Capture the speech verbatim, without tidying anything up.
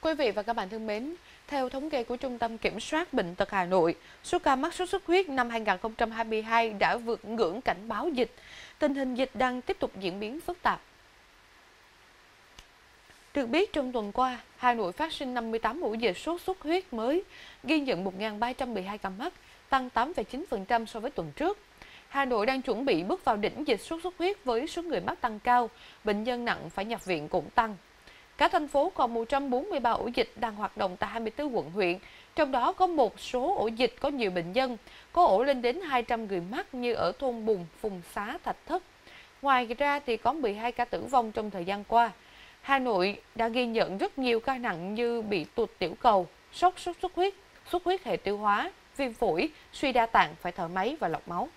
Quý vị và các bạn thân mến, theo thống kê của Trung tâm Kiểm soát Bệnh tật Hà Nội, số ca mắc sốt xuất huyết năm hai nghìn không trăm hai mươi hai đã vượt ngưỡng cảnh báo dịch. Tình hình dịch đang tiếp tục diễn biến phức tạp. Được biết, trong tuần qua, Hà Nội phát sinh năm mươi tám ổ dịch sốt xuất huyết mới, ghi nhận một nghìn ba trăm mười hai ca mắc, tăng tám phẩy chín phần trăm so với tuần trước. Hà Nội đang chuẩn bị bước vào đỉnh dịch sốt xuất huyết với số người mắc tăng cao, bệnh nhân nặng phải nhập viện cũng tăng. Cả thành phố còn một trăm bốn mươi ba ổ dịch đang hoạt động tại hai mươi tư quận huyện, trong đó có một số ổ dịch có nhiều bệnh nhân, có ổ lên đến hai trăm người mắc như ở thôn Bùn, Phùng Xá, Thạch Thất. Ngoài ra thì có mười hai ca tử vong trong thời gian qua. Hà Nội đã ghi nhận rất nhiều ca nặng như bị tụt tiểu cầu, sốc sốt xuất huyết, xuất huyết hệ tiêu hóa, viêm phổi, suy đa tạng phải thở máy và lọc máu.